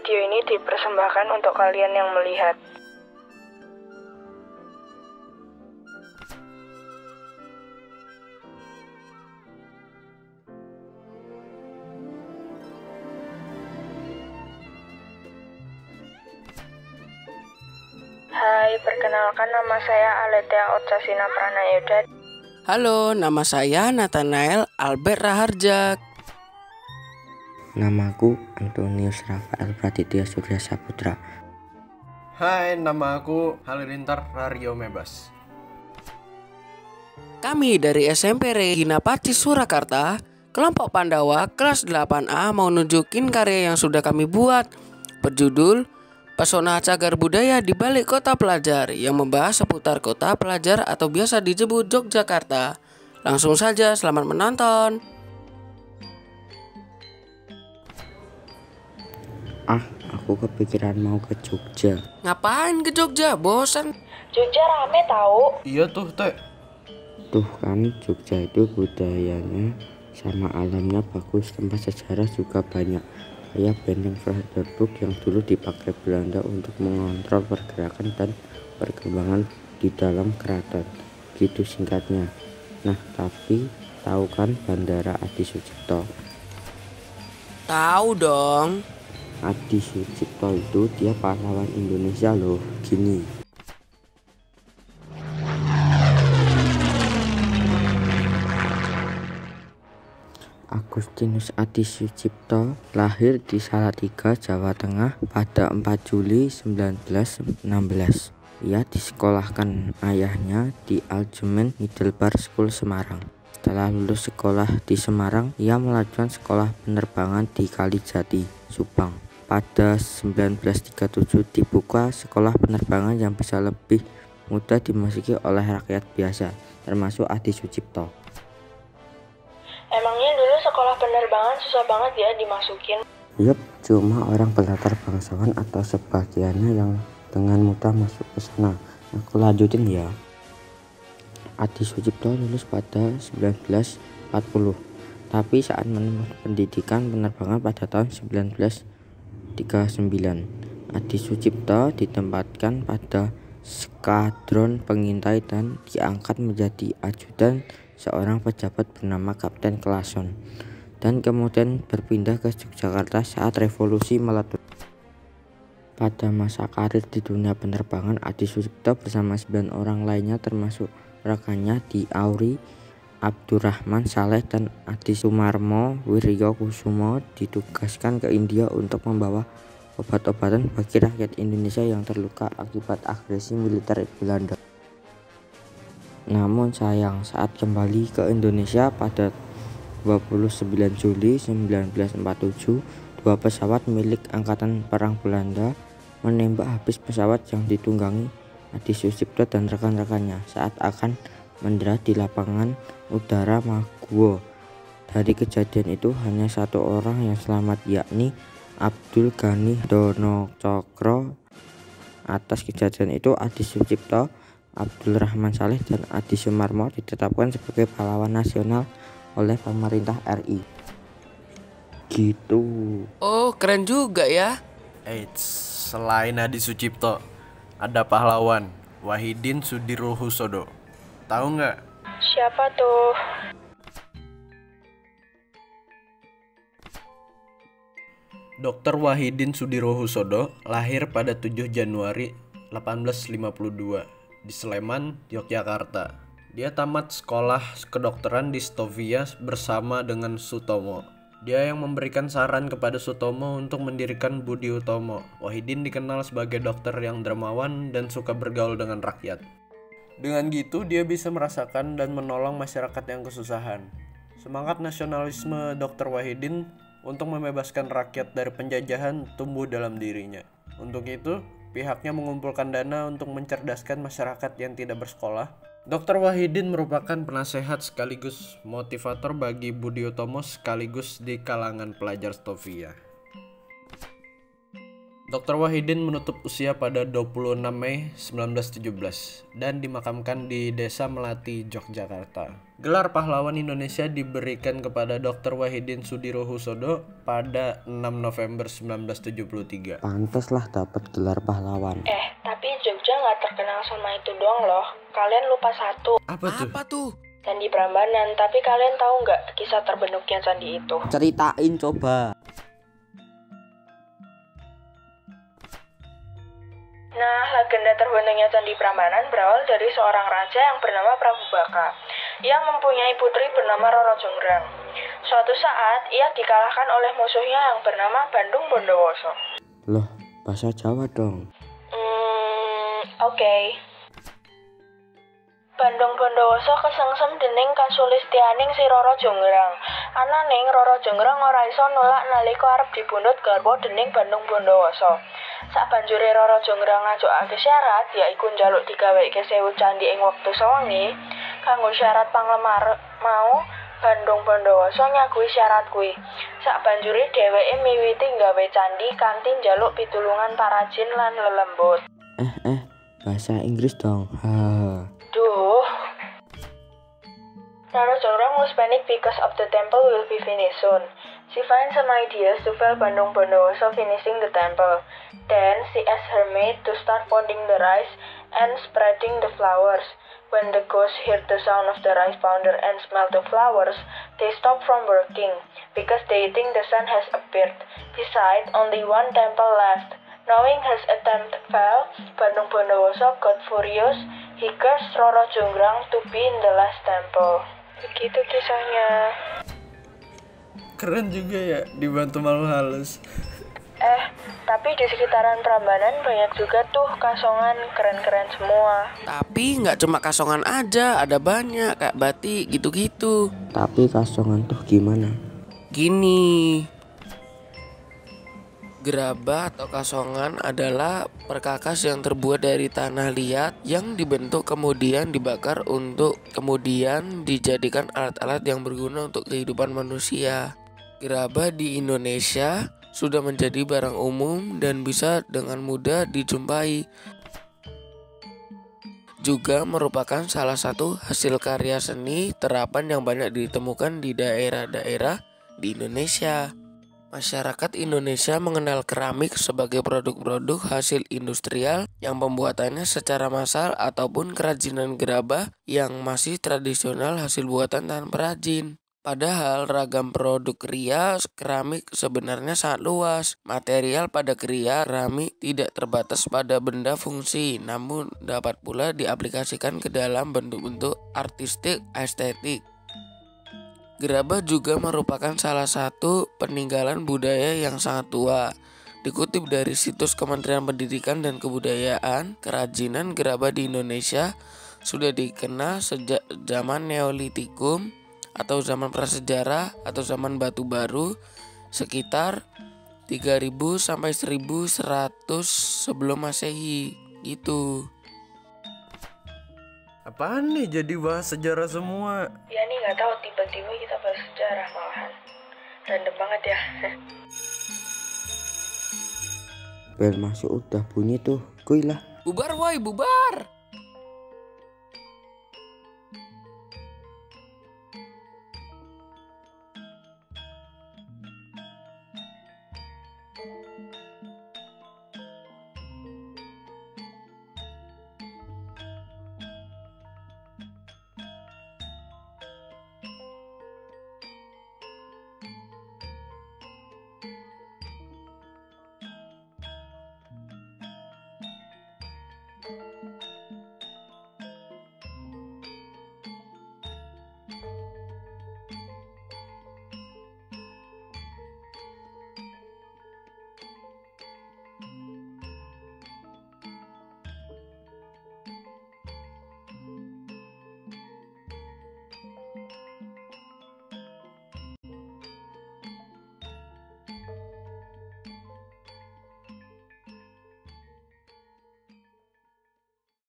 Video ini dipersembahkan untuk kalian yang melihat. Hai, perkenalkan nama saya Aletea Otsasina Pranayuda. Halo, nama saya Nathanael Albert Raharja. Namaku Antonius Rafael Pratitya Surya Saputra. Hai, nama aku Halilintar Rario Mebas. Kami dari SMP Regina Pacis Surakarta, kelompok Pandawa kelas 8A mau nunjukin karya yang sudah kami buat, berjudul Pesona Cagar Budaya di Balik Kota Pelajar, yang membahas seputar kota pelajar atau biasa disebut Yogyakarta. Langsung saja, selamat menonton. Aku kepikiran mau ke Jogja. Ngapain ke Jogja? Bosan. Jogja rame tahu. Iya tuh, Teh. Tuh kan, Jogja itu budayanya sama alamnya bagus, tempat sejarah juga banyak. Kayak Benteng Vlaardinburg yang dulu dipakai Belanda untuk mengontrol pergerakan dan perkembangan di dalam keraton. Gitu singkatnya. Nah, tapi tahu kan Bandara Adi Sucipto? Tahu dong. Adi Sucipto itu dia pahlawan Indonesia loh. Gini, Agustinus Adi Sucipto lahir di Salatiga, Jawa Tengah pada 4 Juli 1916. Ia disekolahkan ayahnya di Algemeen Middelbaar School Semarang. Setelah lulus sekolah di Semarang, ia melanjutkan sekolah penerbangan di Kalijati, Subang. Pada 1937 dibuka sekolah penerbangan yang bisa lebih mudah dimasuki oleh rakyat biasa, termasuk Adi Sucipto. Emangnya dulu sekolah penerbangan susah banget ya dimasukin? Yup, cuma orang berlatar bangsawan atau sebagiannya yang dengan mudah masuk ke sana. Aku lanjutin ya. Adi Sucipto lulus pada 1940, tapi saat menempuh pendidikan penerbangan pada tahun 1939, Adi Sucipto ditempatkan pada skadron pengintai dan diangkat menjadi ajudan seorang pejabat bernama Kapten Klason, dan kemudian berpindah ke Yogyakarta saat revolusi meletus. Pada masa karir di dunia penerbangan, Adi Sucipto bersama 9 orang lainnya termasuk rekannya di Auri, Abdurrahman Saleh dan Adi Sumarmo Wiryo Kusumo ditugaskan ke India untuk membawa obat-obatan bagi rakyat Indonesia yang terluka akibat agresi militer Belanda. Namun sayang, saat kembali ke Indonesia pada 29 Juli 1947, 2 pesawat milik Angkatan Perang Belanda menembak habis pesawat yang ditunggangi Adi Sucipto dan rekan-rekannya saat akan mendarat di lapangan udara Maguwo. Dari kejadian itu hanya 1 orang yang selamat, yakni Abdul Ghani Donocokro. Atas kejadian itu Adi Sucipto, Abdul Rahman Saleh dan Adi Sumarmo ditetapkan sebagai pahlawan nasional oleh pemerintah RI. Gitu. Oh, keren juga ya. Eits, selain Adi Sucipto, ada pahlawan Wahidin Sudirohusodo. Tahu nggak? Siapa tuh? Dr. Wahidin Sudirohusodo lahir pada 7 Januari 1852 di Sleman, Yogyakarta. Dia tamat sekolah kedokteran di Stovia bersama dengan Sutomo. Dia yang memberikan saran kepada Sutomo untuk mendirikan Budi Utomo. Wahidin dikenal sebagai dokter yang dermawan dan suka bergaul dengan rakyat. Dengan gitu, dia bisa merasakan dan menolong masyarakat yang kesusahan. Semangat nasionalisme Dr. Wahidin untuk membebaskan rakyat dari penjajahan tumbuh dalam dirinya. Untuk itu, pihaknya mengumpulkan dana untuk mencerdaskan masyarakat yang tidak bersekolah. Dr. Wahidin merupakan penasehat sekaligus motivator bagi Budi Utomo sekaligus di kalangan pelajar Stovia. Dr. Wahidin menutup usia pada 26 Mei 1917 dan dimakamkan di Desa Melati, Yogyakarta. Gelar Pahlawan Indonesia diberikan kepada Dr. Wahidin Sudirohusodo pada 6 November 1973. Pantes lah dapat gelar pahlawan. Tapi Jogja nggak terkenal sama itu doang loh. Kalian lupa satu, Apa tuh? Apa tuh? Candi Prambanan. Tapi kalian tahu nggak kisah terbentuknya candi itu? Ceritain coba. Nah, legenda terbentuknya Candi Prambanan berawal dari seorang raja yang bernama Prabu Baka. Ia mempunyai putri bernama Roro Jonggrang. Suatu saat, ia dikalahkan oleh musuhnya yang bernama Bandung Bondowoso. Loh, bahasa Jawa dong. Oke. Bandung Bondowoso kesengsem dening kasulistianing si Roro Jonggrang. Ananing Roro Jonggrang ora iso nolak nalika arep dibundut garwa dening Bandung Bondowoso. Sabanjure Roro Jonggrang ngajokake syarat yaiku njaluk digaweke 1000 candi ing wektu sewengi. Kanggo syarat panglemar mau Bandung Bondowoso nyakui syarat kuwi. Sabanjure dheweke miwiti gawe candi kanthi njaluk pitulungan para jin lan lelembut. Bahasa Inggris dong. Duh. Roro Jonggrang was panic because of the temple will be finished soon. She finds some ideas to help Bandung Bondowoso finishing the temple. Then she asks her maid to start pounding the rice and spreading the flowers. When the ghosts hear the sound of the rice pounder and smell the flowers, they stop from working because they think the sun has appeared. Besides, only one temple left. Knowing his attempt failed, Bandung Bondowoso got furious. He cursed Roro Jonggrang to be in the last temple. Begitu kisahnya. Keren juga ya, dibantu malu halus. Tapi di sekitaran Prambanan banyak juga tuh kasongan keren-keren semua. Tapi nggak cuma kasongan aja, ada banyak kayak batik gitu-gitu. Tapi kasongan tuh gimana? Gini, gerabah atau kasongan adalah perkakas yang terbuat dari tanah liat yang dibentuk kemudian dibakar untuk kemudian dijadikan alat-alat yang berguna untuk kehidupan manusia. Gerabah di Indonesia sudah menjadi barang umum dan bisa dengan mudah dijumpai. Juga merupakan salah satu hasil karya seni terapan yang banyak ditemukan di daerah-daerah di Indonesia. Masyarakat Indonesia mengenal keramik sebagai produk-produk hasil industrial yang pembuatannya secara massal ataupun kerajinan gerabah yang masih tradisional hasil buatan tangan perajin. Padahal ragam produk kriya keramik sebenarnya sangat luas. Material pada kriya keramik tidak terbatas pada benda fungsi, namun dapat pula diaplikasikan ke dalam bentuk-bentuk artistik estetik. Gerabah juga merupakan salah satu peninggalan budaya yang sangat tua. Dikutip dari situs Kementerian Pendidikan dan Kebudayaan, kerajinan gerabah di Indonesia sudah dikenal sejak zaman Neolitikum atau zaman prasejarah atau zaman batu baru sekitar 3000 sampai 1100 sebelum Masehi gitu. Apaan nih jadi bahas sejarah semua? Ya nih nggak tahu tiba-tiba kita bahas sejarah malahan. Random banget ya. Bel masuk udah bunyi tuh. Kuy lah. Bubar woi, bubar.